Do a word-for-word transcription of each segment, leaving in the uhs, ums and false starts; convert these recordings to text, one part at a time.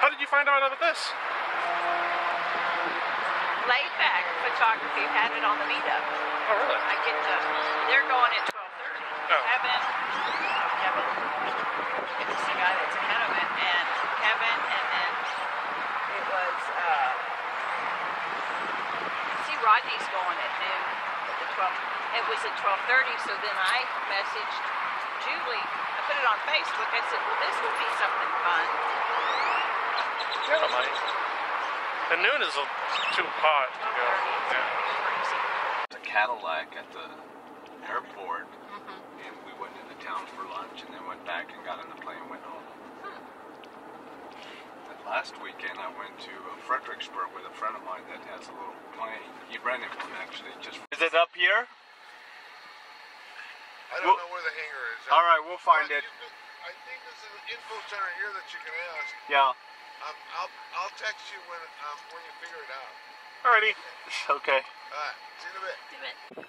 How did you find out about this? Laid back photography had it on the meetup. Oh, really? I get to, they're going at twelve thirty. Oh. Kevin, Kevin, it's the guy that's ahead of it, and Kevin, and then it was, uh, see, Rodney's going at noon at the twelve. It was at twelve thirty, so then I messaged Julie. I put it on Facebook. I said, well, this will be something fun. Yeah, it might. And noon is a, too hot to go. Yeah. A Cadillac at the airport, mm-hmm. and we went into town for lunch, and then went back and got on the plane and went home. Hmm. And last weekend, I went to Fredericksburg with a friend of mine that has a little plane. He rented one, actually. Just is it up here? I don't we'll, know where the hangar is. All right, we'll find uh, it. Could, I think there's an info center here that you can ask. Yeah. Um, I'll I'll text you when um when you figure it out. Alrighty. Okay. All right. See you in a bit. See you in a bit.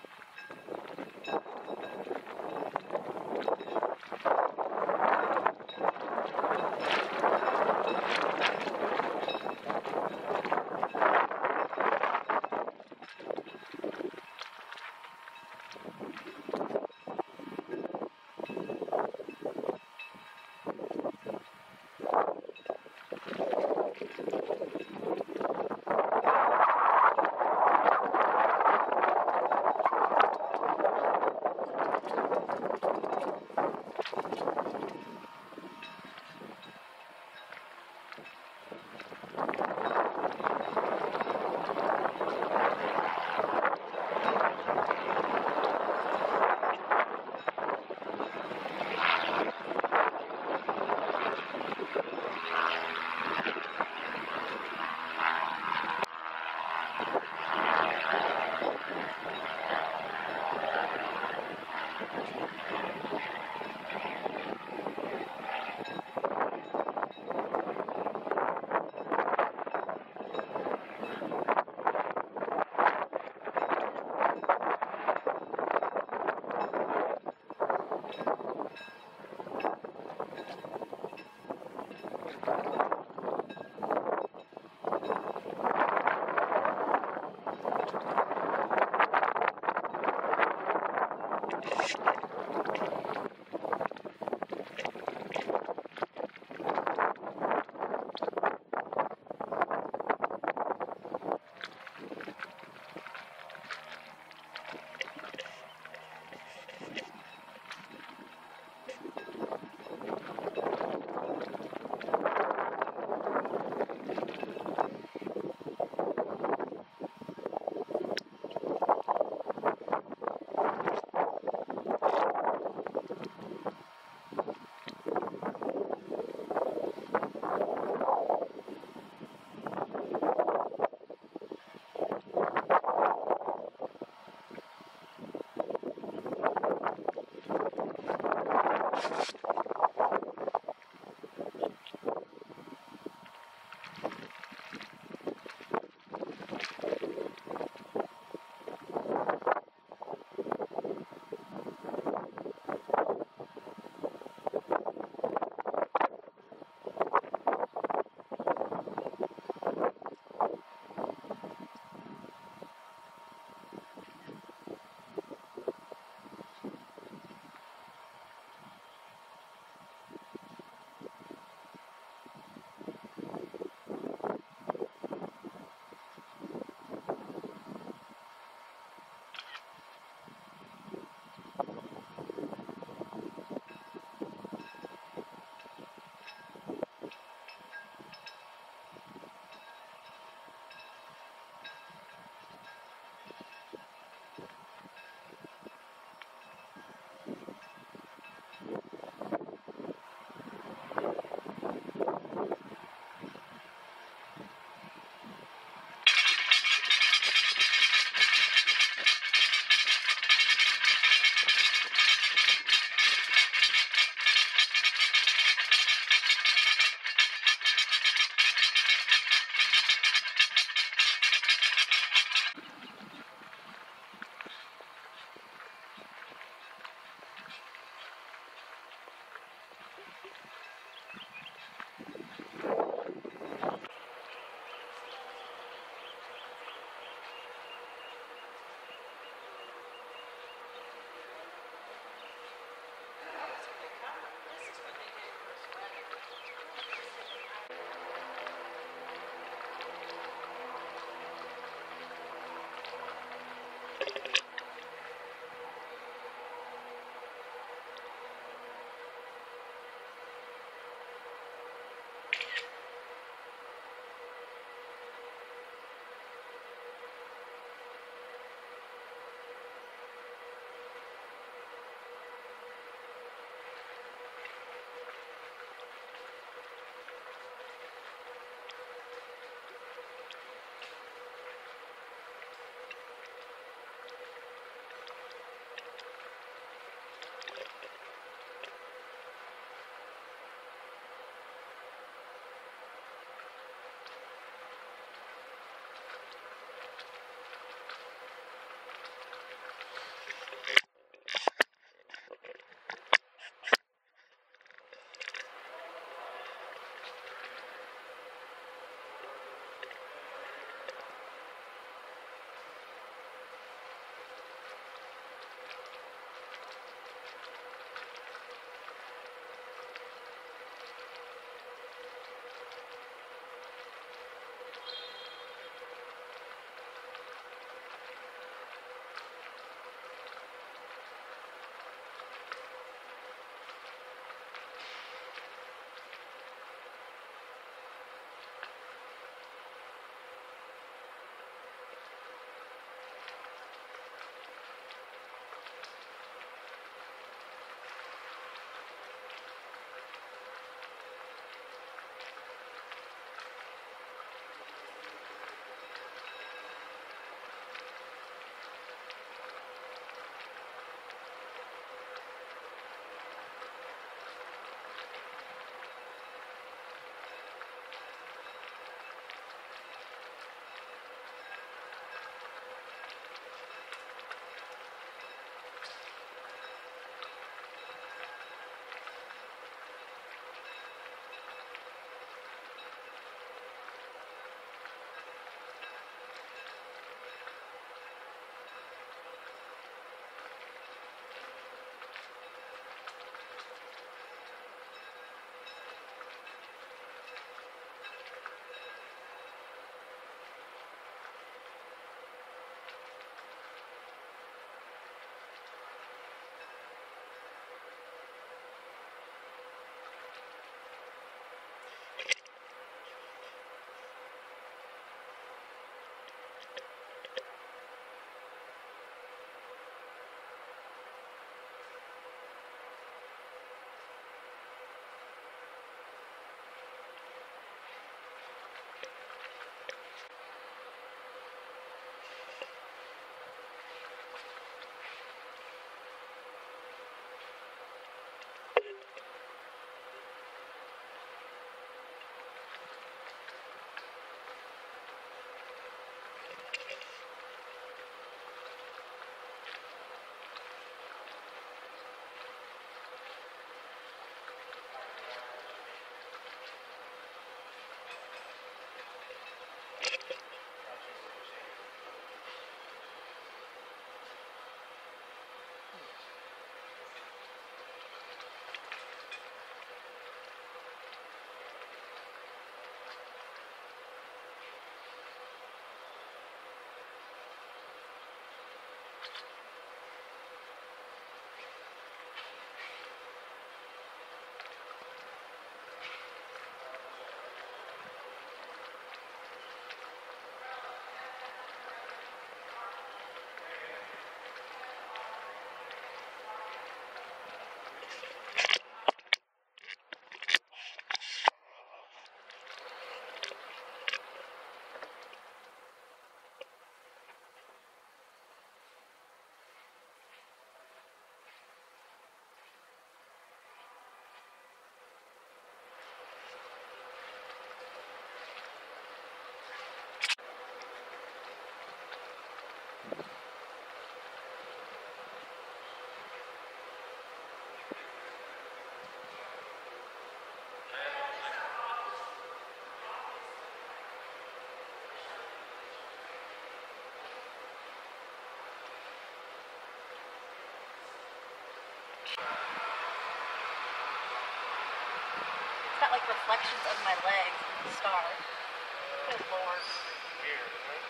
It's got like reflections of my legs in the star. Good lord. Weird, isn't it?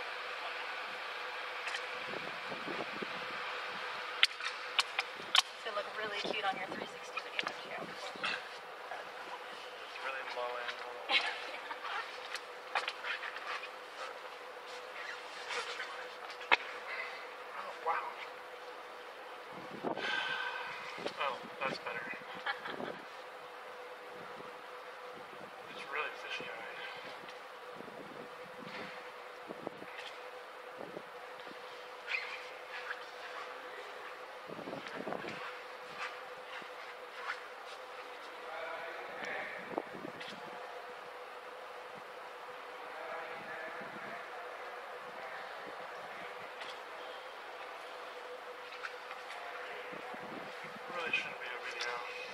It's gonna look really cute on your three sixty video too. It's really low angle. Oh, wow. Oh, that's better. It's really fishy-eyed. Really shouldn't be a video.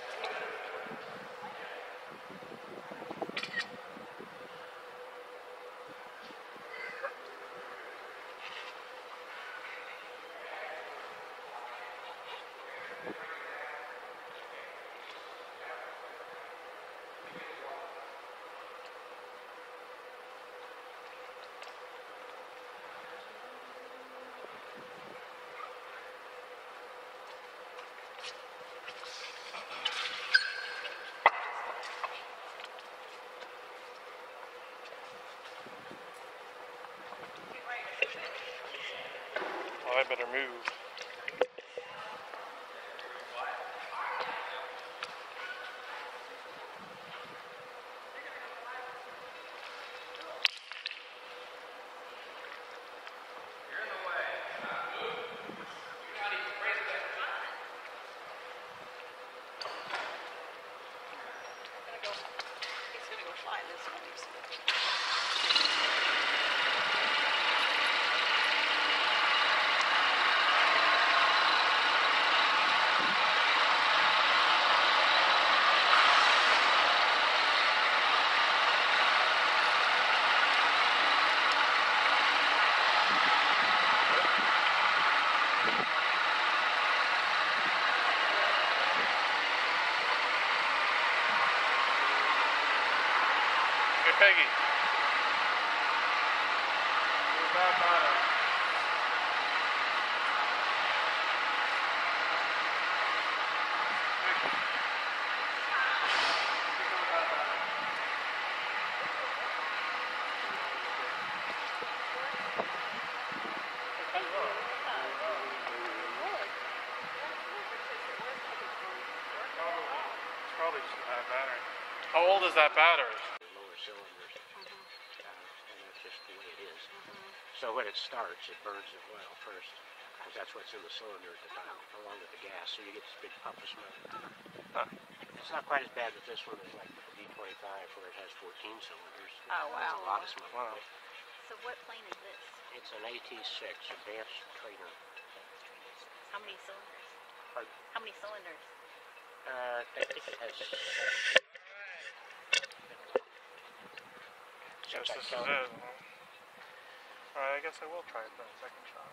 Well, I better move. He's gonna go fly this one. Hey, Peggy. It's probably just a bad battery. How old is that battery? Lower cylinders, uh, and that's just the way it is. So when it starts, it burns it well first, because that's what's in the cylinder at the top, along with the gas. So you get this big puff of smoke. Huh. It's not quite as bad with this one as like the D twenty-five, where it has fourteen cylinders. Oh, wow. There's a lot of smoke. Wow. So what plane is this? It's an A T six, Advanced Trainer. How many cylinders? Pardon? How many cylinders? Uh, I think it has. Guess this is it. Huh? Alright, I guess I will try it for a second shot.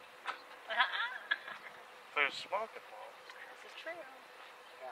If there's smoke involved. This is true. Yeah.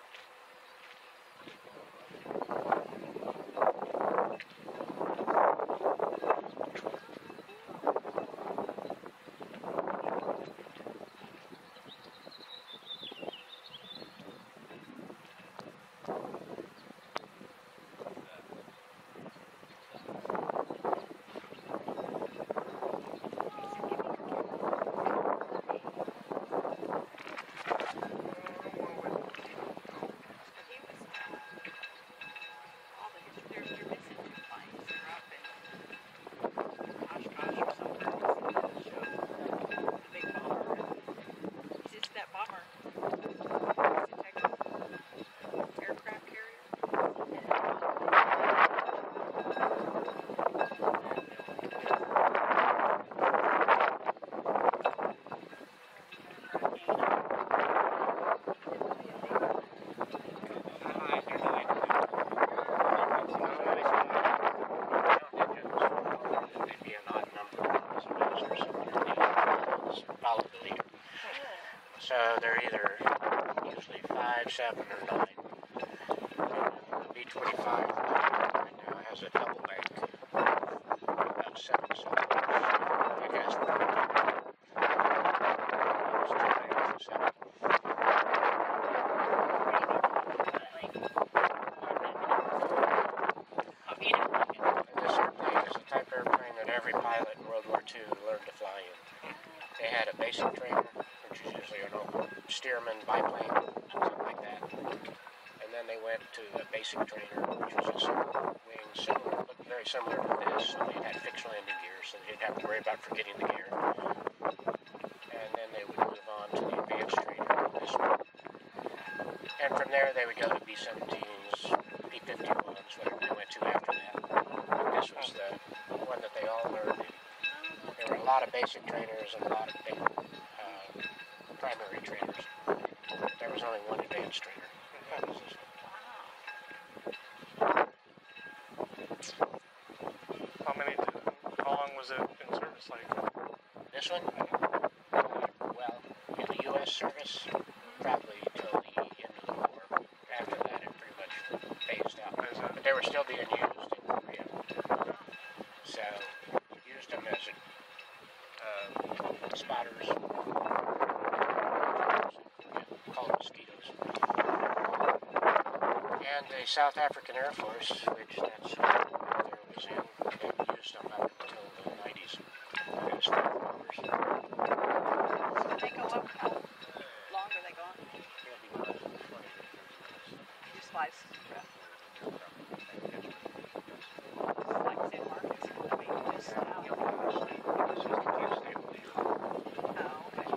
they're either usually five, seven, or nine. The B twenty-five right now has a double bank, about seven cylinders. It has one. It's two banks of seven. This airplane is the type of airplane that every pilot in World War Two learned to fly in. They had a basic trainer, which is usually an old steerman biplane, something like that. And then they went to a basic trainer, which was a single wing, similar, looked very similar to this. So they had fixed landing gear, so they didn't have to worry about forgetting the gear. And then they would move on to the advanced trainer, this one. And from there they would go to B seventeens, P fifty-ones, whatever they went to after that. But this was the one that they all learned in. There were a lot of basic trainers and a lot of big, uh, primary trainers. There was only one advanced trainer. That was this one. How many? Did, how long was it in service? Like This one? Well, in the U S service, probably till the end of the war. After that, it pretty much phased out. But they were still being used in Korea. So, used them as uh, spotters. Called mosquitoes. And the South African Air Force, which that's where there was in, they used them up until the nineties as flight bombers. So they go up, how long are they gone? They'll be gone in twenty to thirty minutes. Just five. Like San Marcos, I mean, just out. Oh, okay.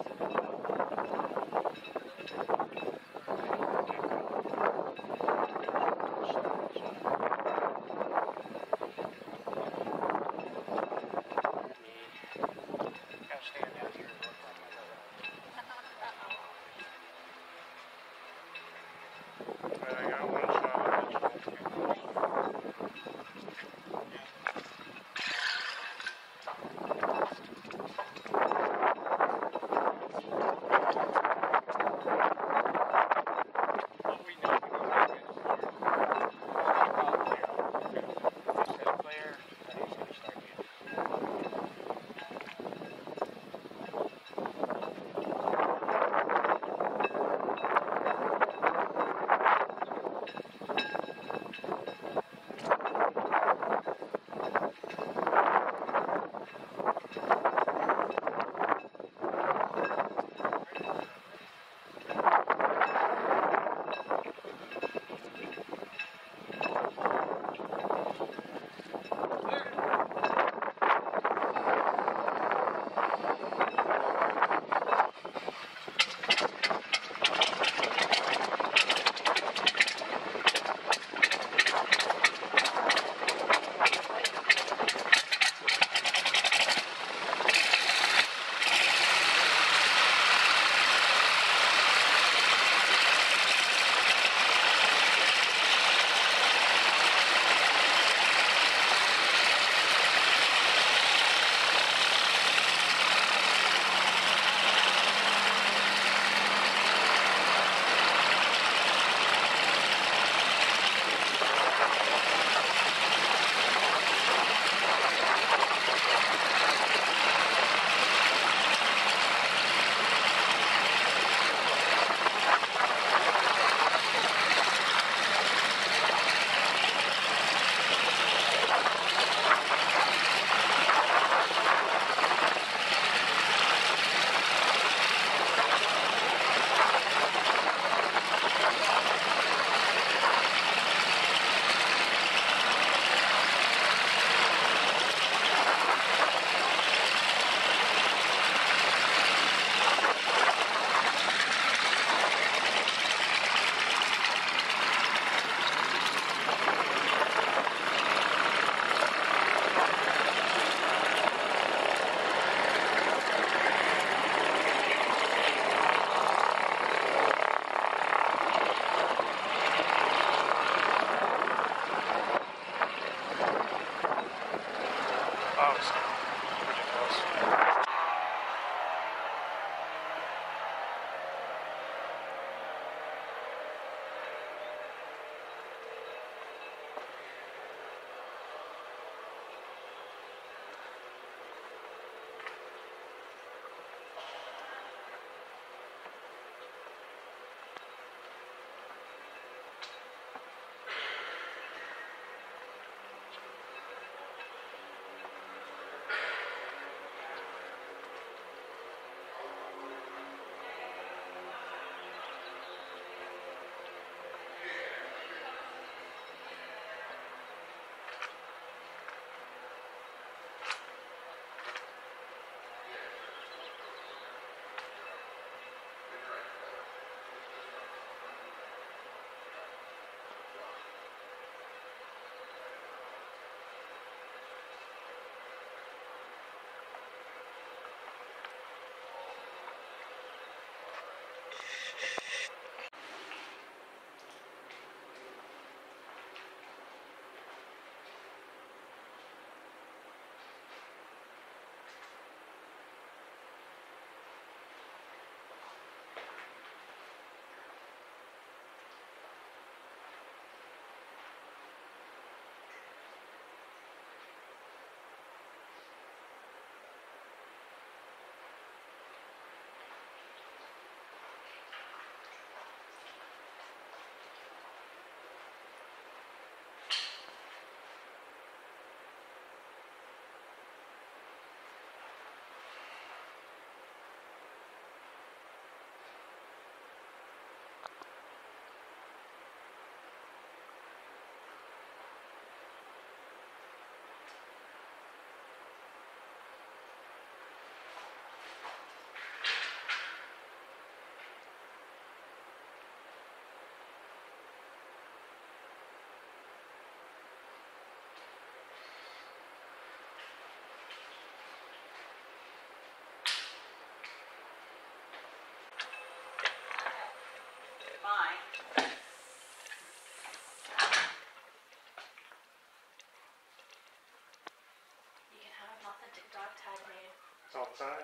It's all the time.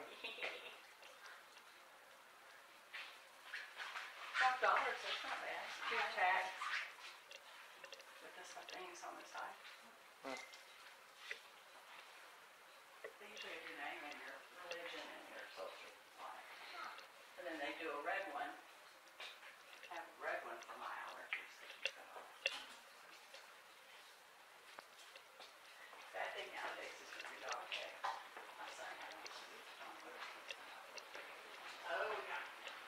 Five dollars, that's not bad. Two tags with the some things on the side. Hmm. They usually have your name and your religion and your social life. And then they do a red one. I have a red one for my allergies. Bad thing nowadays is with your dog tags. My son had one. Oh, yeah.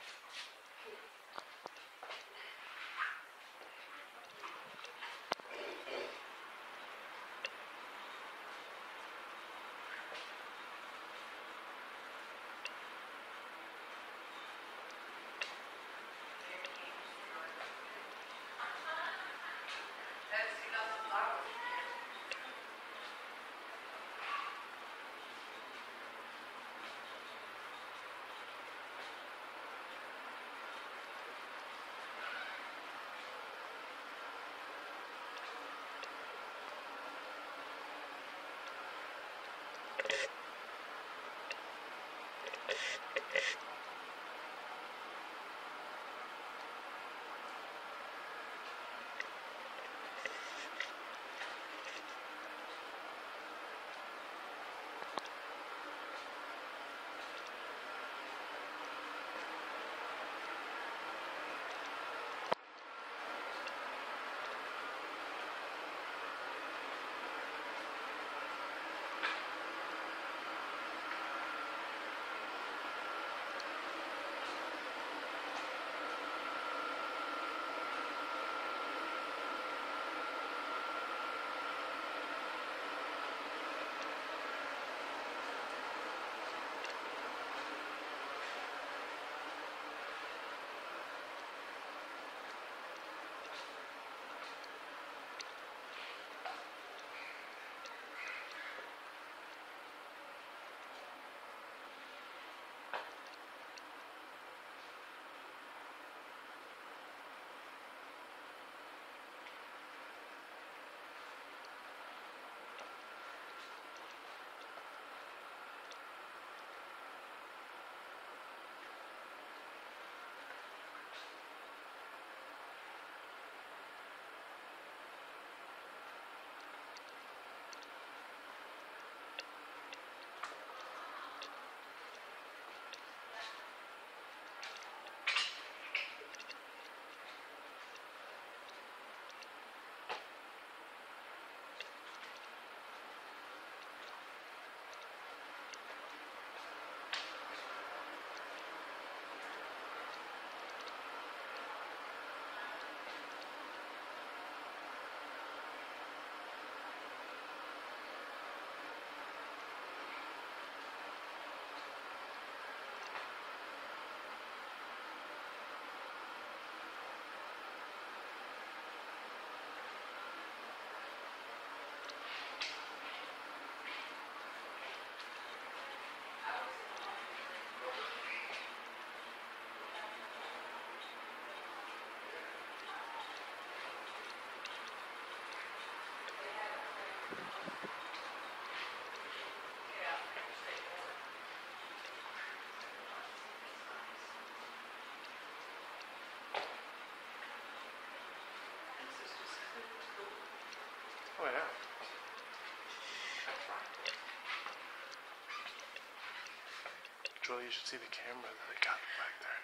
Oh yeah. Julie, you should see the camera that they got back there.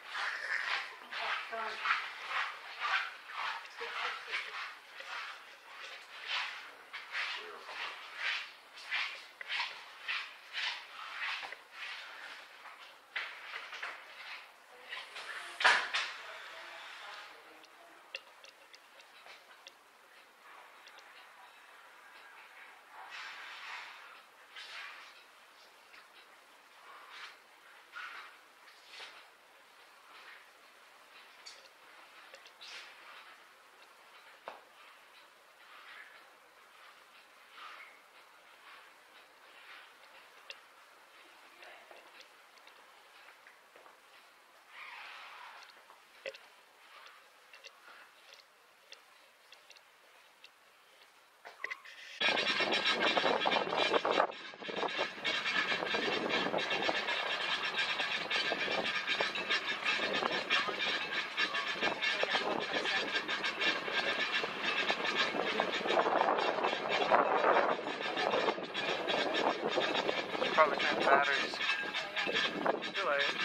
batteries. Too late.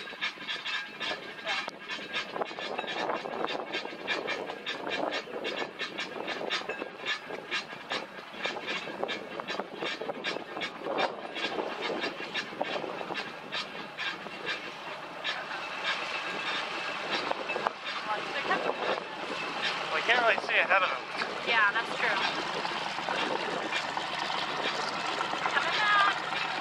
We can't really see ahead of them. Yeah, that's true. Coming back.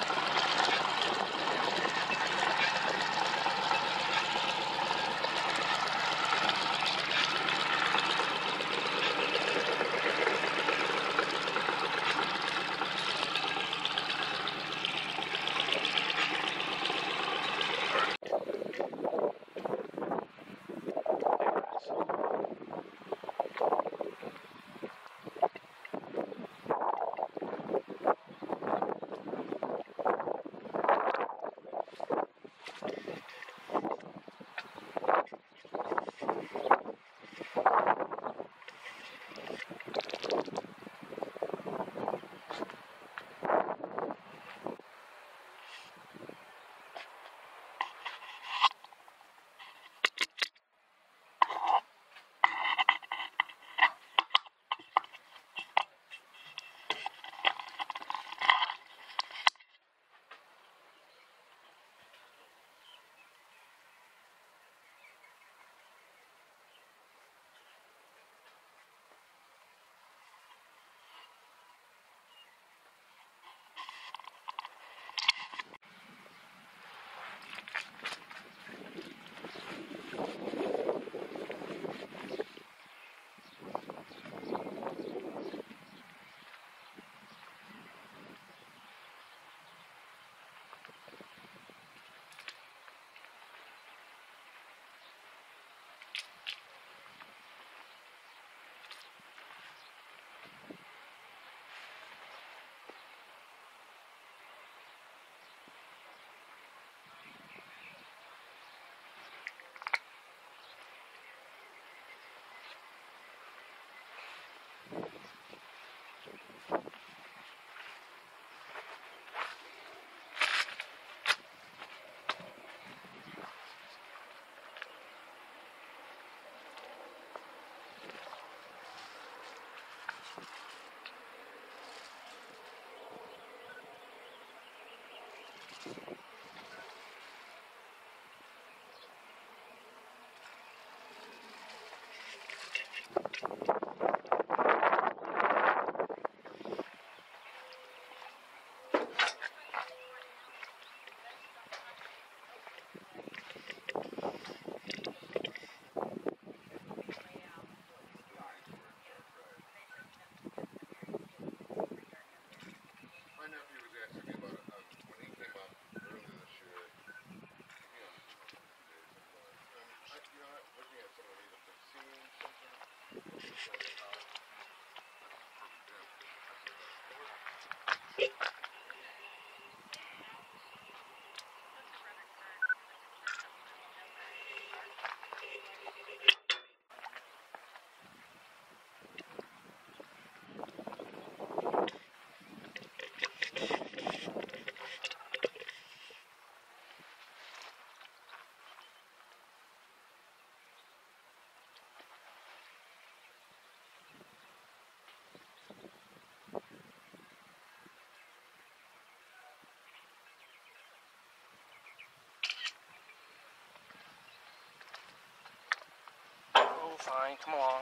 Oh, fine, come along.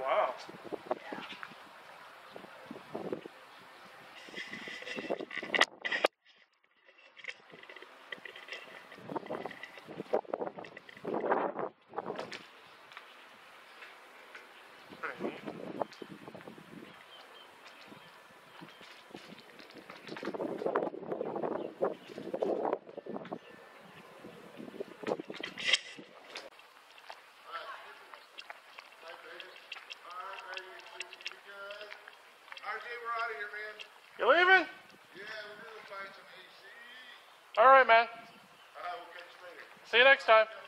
wow. Pretty neat. R J, we're out of here, man. You leaving? Yeah, we're gonna find some A C. All right, man. Alright, we'll catch you later. See you next time.